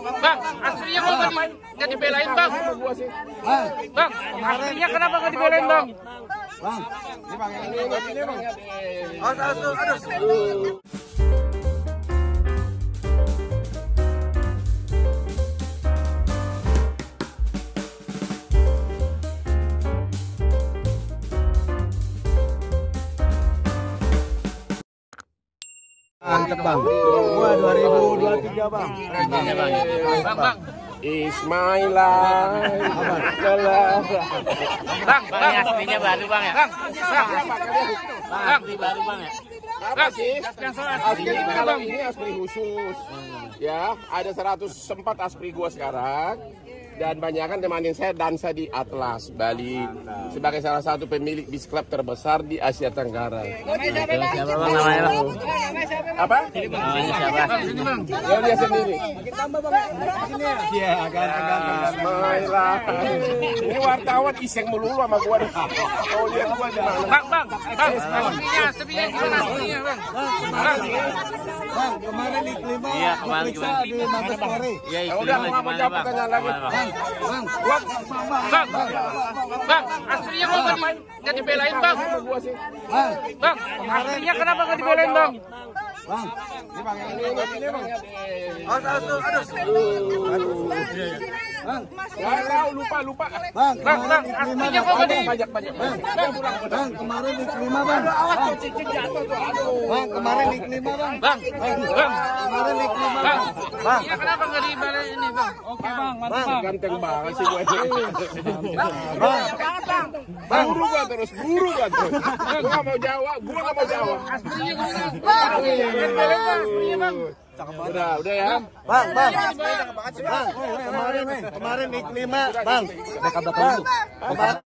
Bang, aslinya kok nggak dibelain bang? Bang, aslinya kenapa nggak dibelain bang? Bang, ini bang. Mantep bang. Gua 2023 bang. Bang. Ismailah. Bang, aslinya baru bang ya? Bang, Asli baru bang ya. Apa sih? Asli kalau ini asli khusus. Ya, ada 104 asli gua sekarang. Dan banyak kan temanin saya dansa di Atlas, Bali. Sebagai salah satu pemilik bis klub terbesar di Asia Tenggara. siapa bang namanya? Apa? Namanya siapa? Ya dia sendiri. Iya, agak-agak. Ismailah. Ini wartawan iseng melulu sama gua deh. Kau lihat gua di mana? Bang, aslinya gimana aslinya bang? Bang, kemarin di kelima Iya, kemarin periksa di Mabes Polri. Iya, Ya udah, nggak mau jawab pertanyaan lagi. Bang, aslinya kok nggak dibelain bang? Bang, aslinya kenapa nggak dibelain bang? Bang, Ini bang. Bang, Ya tahu lupa. bang, Bang, aslinya kok nggak di... Bang, kemarin di kelima bang. Bang, kemarin di kelima bang. Bang, Kemarin di kelima bang, bang. iya kenapa nggak dibelain ini bang? Oke bang, Bang, Ganteng banget sih gue. bang, Buru gua terus. Gua nggak mau jawab. Aslinya gimana? Udah ya. bang, kemarin di kelima bang. Bang,